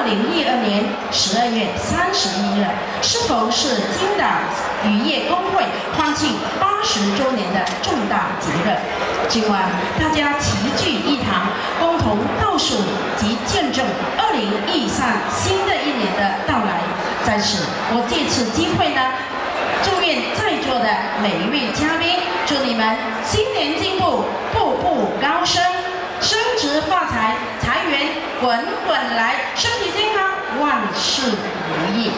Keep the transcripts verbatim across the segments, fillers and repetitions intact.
二零一二年十二月三十一日，是否是金党渔业工会欢庆八十周年的重大节日？今晚大家齐聚一堂，共同倒数及见证二零一三新的一年的到来。在此，我借此机会呢，祝愿在座的每一位嘉宾，祝你们新年进步，步步高升，升职发财，财源滚滚来，身体健康，万事如意。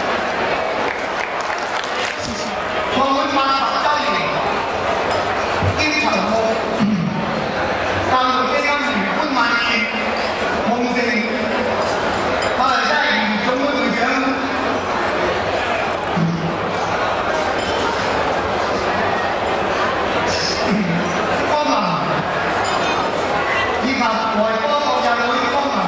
谢谢。 創會八十週年，經籌募教育基金如歡晚宴，夢成馬來西亞漁總會會長光文，以及外國國際會光文，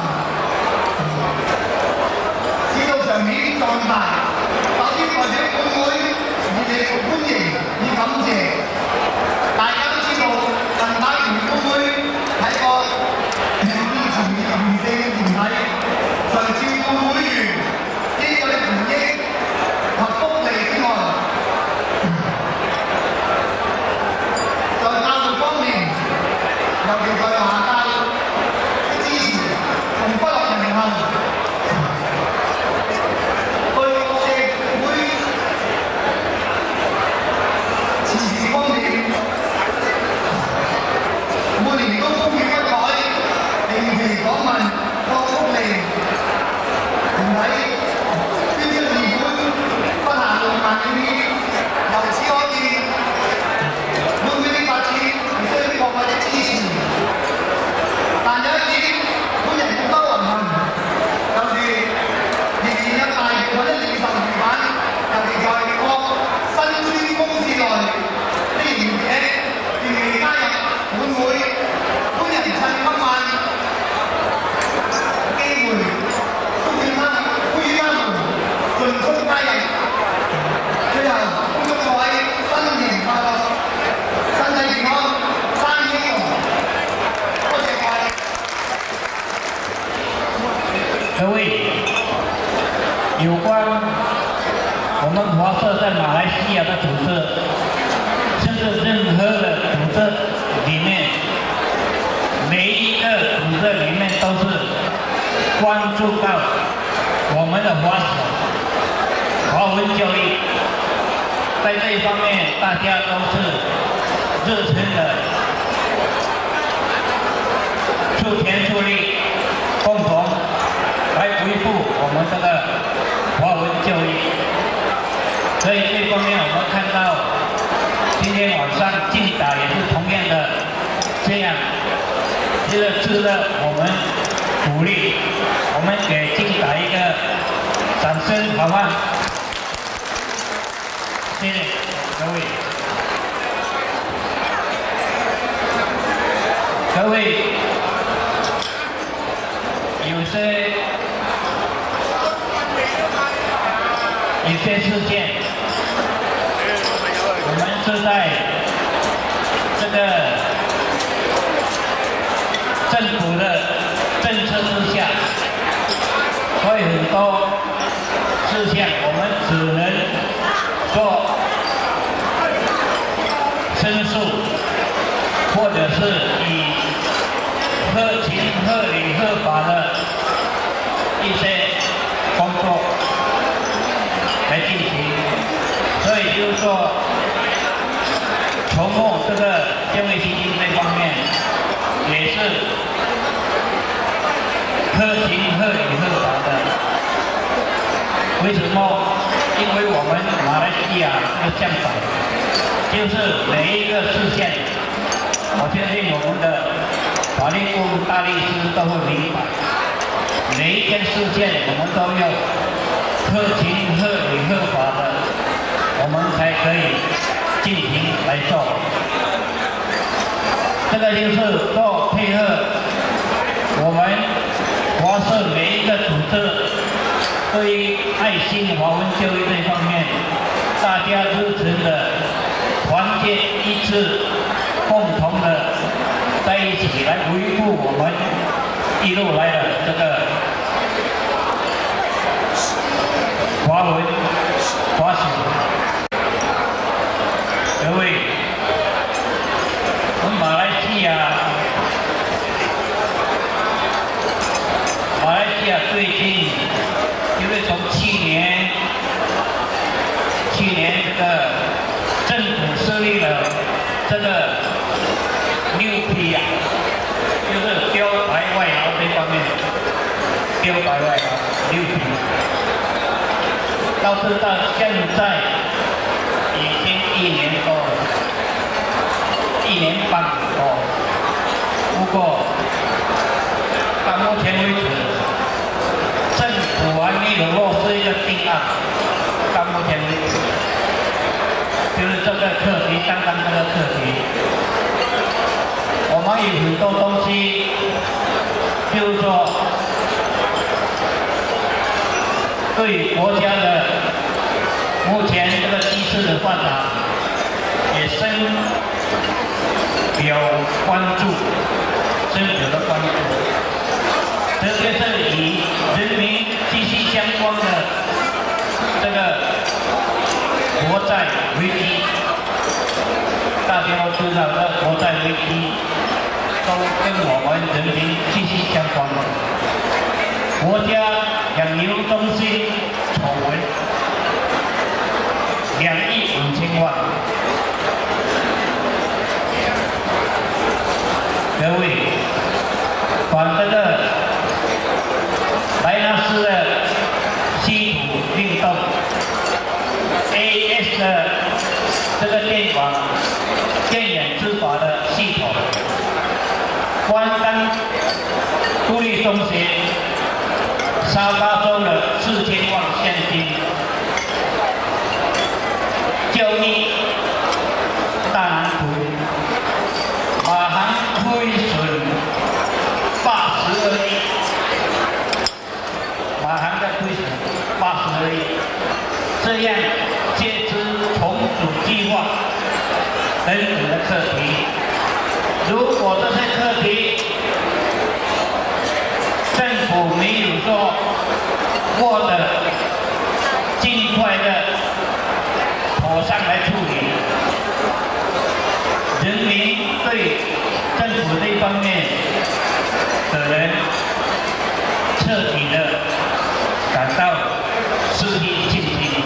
使到場面壯大。首先代表本會熱烈歡迎與感謝。大家都知道，近排漁工會係個以全面完善嘅團體，除照顧會員應有的權益及福利之外，在教育方面，尤其在下屆的支持同不落人行。每年都風雨不改，定期訪問各福利團體，捐出二本不下六萬美元。由此可見，會會的發展係需要各位的支持。但有一點，本人亦都遺憾，就是仍然有大部分的零售業板，尤其在各新村公司內的營業者，仍未加入本會。本人趁今晚機會，呼籲他們，呼籲他們盡速加入。最後，恭祝各位新年快樂，身體健康，生意興隆。多謝各位。 各位，有關我們華社在馬來西亞的組織，甚至任何的組織裡面，每一個組織裡面都是關注到我們的華社、華文教育，在這一方面大家都是熱忱的出錢出力，共同來維護我們這個華文教育。所以這方面我們看到今天晚上競打也是同樣的這樣。這個值得我們鼓勵，我們給競打一個掌聲，好嗎？謝謝各位。各位，有些有些事件，我們是在這個政府的政策之下，所以很多事项我们只能做申诉，或者是以合情合理合法的一些工作来进行。所以就是说，筹募这个教育基金这方面也是合情合理合法的。为什么？因为我们马来西亚这个向导，就是每一个事件，我相信我们的法律顾大律师都会明白，每一件事件我们都要合情合理合法的，我们才可以进行来做。这个就是做配合我们华社每一个组织对于爱心华文教育这方面，大家热忱的团结一致，共同的在一起来维护我们一路来的这个华文、华侨，各位，我们马来西亚，马来西亚最近，因为从去年，去年这个政府设立了这个六批啊，就是标牌外劳这方面，标牌外劳六批。 到是到现在已经一年多了，一年半多。不过到目前为止，政府还没有落实一个定案。到目前为止，就是这个课题，刚刚这个课题，我们有很多东西，比如说。 对国家的目前这个机制的发展也深有关注，深有的关注，特别是与人民息息相关的这个国债危机，大家都知道，这国债危机都跟我们人民息息相关的，国家。 养牛中心丑闻，两亿五千万。各位，管这个莱纳斯的稀土运动 ，A S 的这个电网电眼执法的系统，关丹独立中学。 沙发中的四千万现金，教育大蓝图，马航亏损八十二亿，马航的亏损八十二亿，这样借资重组计划等等的课题，如果这些课题， 政府没有说过的尽快的妥善来处理，人民对政府这方面的人彻底的感到失去信心。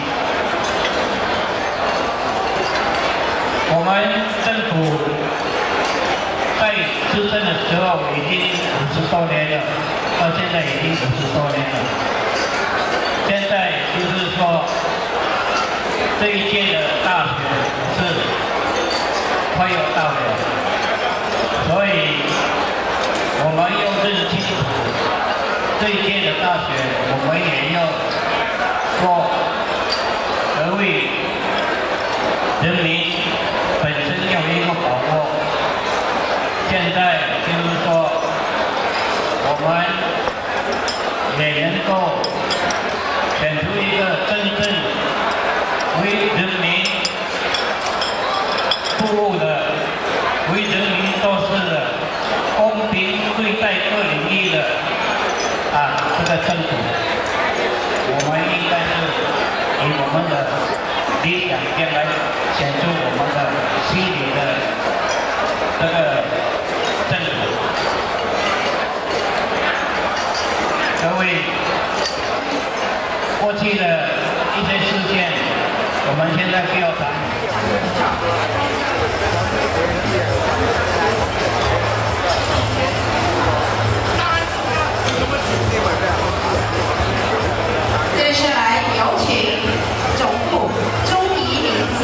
我们政府在执政的时候已经五十多年了。 到现在已经五十多年了，现在就是说，这一届的大选是快要到了，所以我们要认清楚，这一届的大选，我们也要说，何谓人民本身要有一个把握。现在就是说，我们。 也能够选出一个真正为人民服务的、为人民做事的、公平对待各领域的啊这个政府，我们应该是以我们的理想先来选出我们的心里的这个政府。 各位，过去的一些事件，我们现在不要谈。 接下来有请总部钟怡玲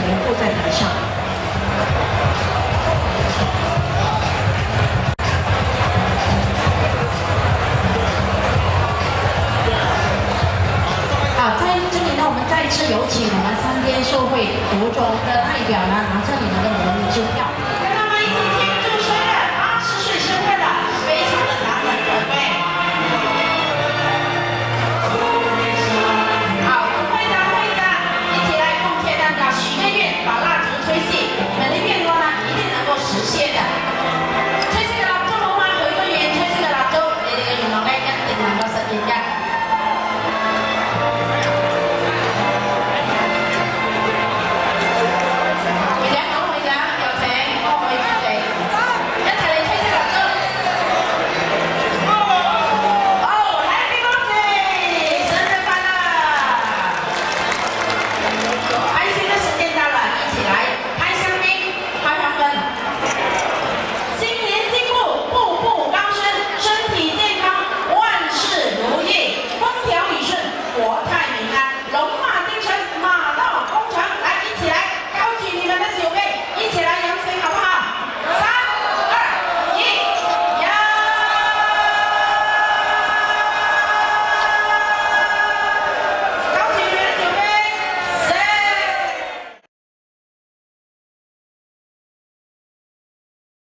留步在台上。好，在这里呢，我们再一次有请我们三间社会国中的代表呢，拿着你们的模拟支票。